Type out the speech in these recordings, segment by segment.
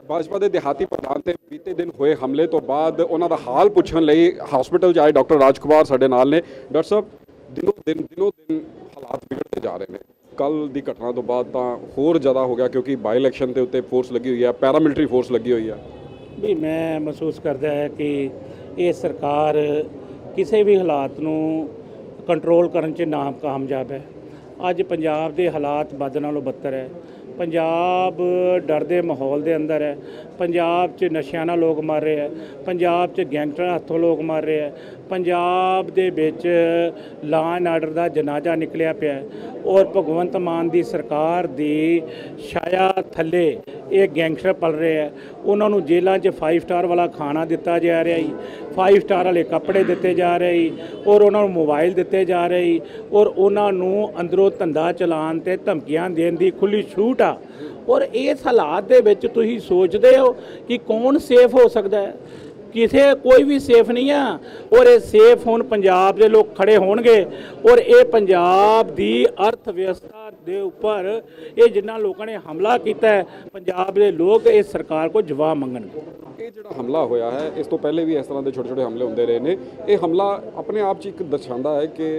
भाजपा के दिहाती प्रधान से बीते दिन हुए हमले तो बाद उन्होंने हाल पुछण लई हॉस्पिटल जाए डॉक्टर राजकुमार साडे नाल ने। डॉक्टर साहब, दिनों दिन हालात बिगड़ते जा रहे हैं। कल की घटना तो बाद तो होर ज़्यादा हो गया क्योंकि बाई इलैक्शन के उत्ते फोर्स लगी हुई है, पैरामिलिटरी फोर्स लगी हुई है। भी मैं महसूस करता है कि ये सरकार किसी भी हालात नूं कंट्रोल करन च नाकामयाब है। अज पंजाब के हालात बद नालों बदतर है। पंजाब डर दे माहौल दे अंदर है। पंजाब च नशिਆਂ ਨਾਲ लोग मर रहे हैं। पंजाब च गैंगस्टर हत्थों लोग मर रहे हैं। पंजाब दे विच ला एंड आर्डर का जनाजा निकलिया पिया और भगवंत मान की सरकार की छाया थले ये गैंगस्टर पल रहे हैं। उन्होंने जेलों च 5 स्टार वाला खाना दिता जा रहा है, 5 स्टार वाले कपड़े दिते जा रहे और उन्होंने मोबाइल दिते जा रहे और उन्होंने अंदरों धंधा चलान ते धमकियां देने की खुली छूट आ। और इस हालात दे विच तुसीं सोचते हो कि कौन सेफ हो सकता है? किसे कोई भी सेफ नहीं है। और ये सेफ हुण पंजाब के लोग खड़े होणगे और ये पंजाब की अर्थव्यवस्था के उपर ये जिन्ना लोगों ने हमला किया है, पंजाब के लोग इस सरकार को जवाब मंगणगे। ये जो हमला होया है, इस तो पहले भी इस तरह के छोटे छोटे हमले होंदे रहे ने। ये हमला अपने आप च एक दर्शाता है कि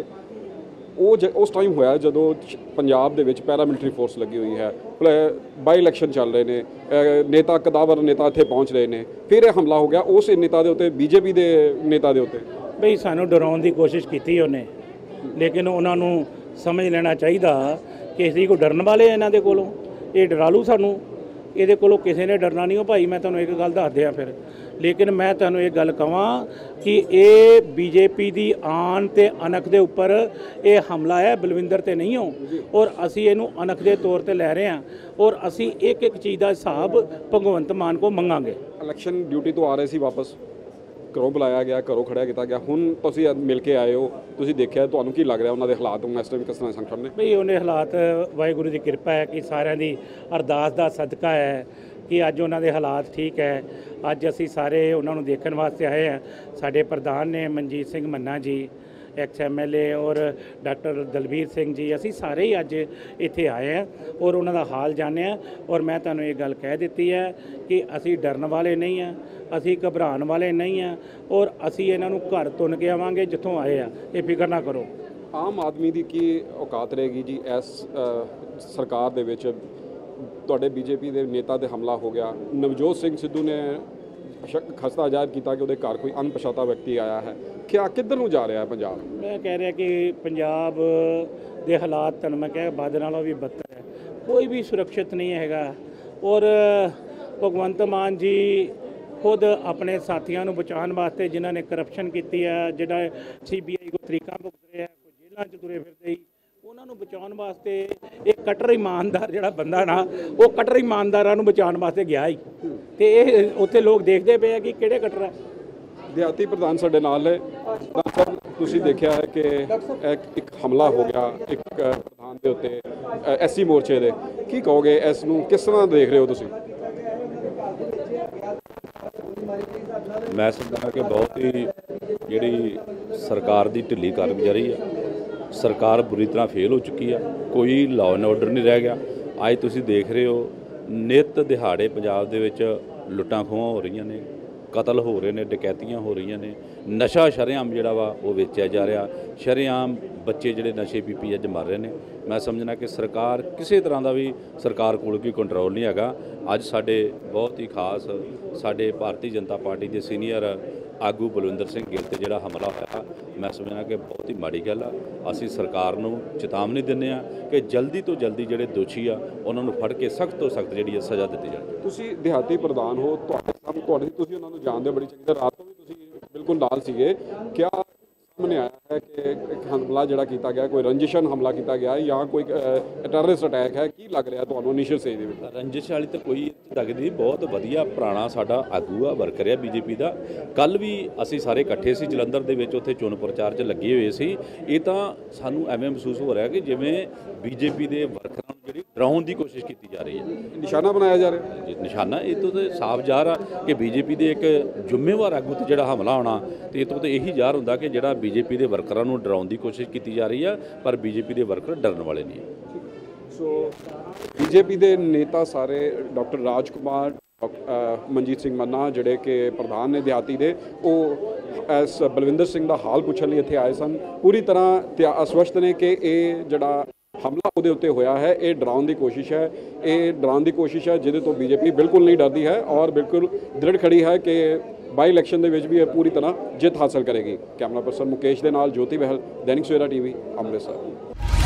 उस टाइम होया जदों पंजाब दे विच पैरामिलिटरी फोर्स लगी हुई है, बाई इलैक्शन चल रहे हैं, नेता कदावर नेता इत्थे पहुँच रहे हैं, फिर यह हमला हो गया उस नेता के उत्ते, बीजेपी के नेता के उत्ते। बई सानू डराउण की कोशिश की उन्हें, लेकिन उन्होंने समझ लेना चाहिए कि असीं कोई डरन वाले इन्हां दे कोलों, ये डरालू सानू, ये कोलों किसी ने डरना नहीं हो भाई। मैं तुहानूं एक गल दस दियां फिर, लेकिन मैं तुहानूं एक गल कहां कि ये बीजेपी की आन ते अनख के उपर ये हमला है, बलविंदर ते नहीं हो। और असी इनू अनख के तौर पर लै रहे हैं और असी एक एक चीज़ का हिसाब भगवंत मान को मंगांगे। इलैक्शन ड्यूटी तो आ रहे सी वापस, घरों बुलाया गया, घरों खड़ा किया गया, हुण तुसीं मिल के आए हो, तुसीं देखिआ, तुहानूं की लग रहा उन्होंने हालात हुण इस टाइम किस तरह संगठन ने? बई उन्हें हालात वाहिगुरू की कृपा है कि सारिਆਂ ਦੀ अरदास का सदका है कि अज उन्होंने हालात ठीक है। अज असी सारे उन्होंने देखने वास्ते आए हैं। साडे प्रधान ने मनजीत सिंह मन्ना जी, एक्स MLA और डॉक्टर दलबीर सिंह जी, असी सारे ही अज इत्थे आए हैं और उन्होंने हाल जाने हैं। और मैं तुहानूं ये गल कह दी है कि असी डरन वाले नहीं हैं, असी घबराने वाले नहीं हैं और असी इन्हां नूं घर तुन के आवांगे जिथों आए हैं, ये फिक्र ना करो। आम आदमी की की औकात रहेगी जी इस सरकार दे विच? तुहाडे बीजेपी के नेता ते हमला हो गया, नवजोत सिंह सिद्धू ने खस्ता जाहिर किया कि उहदे घर कोई अनपछाता व्यक्ति आया है, क्या किधर नूं जा रहा है पंजाब? मैं कह रहा कि पंजाब के हालात तुहानूं मैं कह बद नालों भी बदतर है, कोई भी सुरक्षित नहीं हैगा। और भगवंत मान जी खुद अपने साथियों को बचाने वास्ते जिन्होंने करप्शन की है, जिहड़ा CBI को तरीका भुगत रहा है, कोई जेलों च तुरे फिरदे ही, उन्होंने बचाने वास्ते एक कट्टर ईमानदार जिहड़ा बंदा ना, वो कट्टर ईमानदारां नूं बचाने वास्ते गया ही, ते उत्थे लोग देखते पे कि किहड़े कट्टर है। दिहाती प्रधान साडे नाल है। तुसीं देखिआ है कि एक हमला हो गया एक प्रधान के उत्ते SC मोर्चे दे, की कहोगे इस नूं किस तरह देख रहे हो तुसीं? मैं समझदा कि बहुत ही जिहड़ी सरकार की ढिली कारगुजारी है, सरकार बुरी तरह फेल हो चुकी है, कोई लॉ एंड ऑर्डर नहीं रह गया। अज तुसीं देख रहे हो नित दिहाड़े पंजाब दे विच लुट्टां खोहां हो रही ने, कतल हो रहे हैं, डकैतियां हो रही ने, नशा शरेआम जिहड़ा वा वो वेचिया जा रहा, शरेआम बच्चे जिहड़े नशे पी अज मर रहे हैं। मैं समझना कि सरकार किसी तरह का भी सरकार कोल कोई कंट्रोल नहीं हैगा। अज साडे बहुत ही खास साडे भारतीय जनता पार्टी के सीनियर आगू बलविंदर सिंह गिल ते जिहड़ा हमला होया, मैं समझना कि बहुत ही माड़ी गल आ। असीं सरकार नूं चेतावनी दिंदे आ कि जल्दी तो जल्दी जिहड़े दोषी आ उन्हां नूं फड़ के सख्त तो सख्त जिहड़ी सज़ा दित्ती जाए। तुसीं दिहाती प्रधान हो, तुसीं उन्हां नूं जाणदे हो बड़ी चंगी तरह, रात को भी तुसीं बिल्कुल नाल सीगे। क्या सामने आया है कि एक हमला जिहड़ा कीता गया, कोई रंजिशन हमला किया गया या कोई टैररिस्ट अटैक है? की लग रहा तुहानूं इनिशियल स्टेज दे विच? रंजिश वाली तो कोई लगदी, बहुत वधिया पुराना साडा आगू आ, वर्कर है बीजेपी का। कल भी असीं सारे इकट्ठे सी जलंधर दे विच, उत्थे चोण प्रचार च लगे हुए सी। ये तां सानूं एवें महसूस हो रहा कि जिवें बीजेपी के वर्करां नूं जिहड़ी डराउण की कोशिश की जा रही है, निशाना बनाया जा रहा है। निशाना ये तो साफ ज़ाहिर आ कि बीजेपी के एक जिम्मेवार आगू ते जिहड़ा हमला होना, तो ये तो यही ज़ाहिर हुंदा कि जिहड़ा बीजेपी के वर्करां नूं डराउण की कोशिश की जा रही है, पर बीजेपी के वर्कर डरन वाले नहीं है। सो बीजेपी के नेता सारे डॉक्टर राजकुमार ਮਨਜੀਤ ਸਿੰਘ ਮੰਨਾ ਜਿਹੜੇ ਕਿ ਪ੍ਰਧਾਨ ਨੇ ਦਿਹਾਤੀ ਦੇ, ਉਹ ਐਸ ਬਲਵਿੰਦਰ ਸਿੰਘ ਦਾ ਹਾਲ ਪੁੱਛਣ ਲਈ ਇੱਥੇ ਆਏ ਸਨ। ਪੂਰੀ ਤਰ੍ਹਾਂ ਤੇ ਅਸਵਸਥ ਨੇ ਕਿ ਇਹ ਜਿਹੜਾ ਹਮਲਾ ਉਹਦੇ ਉੱਤੇ ਹੋਇਆ ਹੈ ਇਹ ਡਰਾਉਣ ਦੀ ਕੋਸ਼ਿਸ਼ ਹੈ, ਇਹ ਡਰਾਉਣ ਦੀ ਕੋਸ਼ਿਸ਼ ਹੈ ਜਿਹਦੇ ਤੋਂ ਬੀਜੇਪੀ ਬਿਲਕੁਲ ਨਹੀਂ ਡਰਦੀ ਹੈ ਔਰ ਬਿਲਕੁਲ ਦ੍ਰਿੜ ਖੜੀ ਹੈ ਕਿ ਬਾਈ ਇਲੈਕਸ਼ਨ ਦੇ ਵਿੱਚ ਵੀ ਇਹ ਪੂਰੀ ਤਰ੍ਹਾਂ ਜਿੱਤ ਹਾਸਲ ਕਰੇਗੀ। ਕੈਮਰਾ ਪਰਸਨ ਮੁਕੇਸ਼ ਦੇ ਨਾਲ ਜੋਤੀ ਬਹਿਲ, ਦੈਨਿਕ ਸਵੇਰਾ ਟੀਵੀ, ਅੰਮ੍ਰਿਤਸਰ।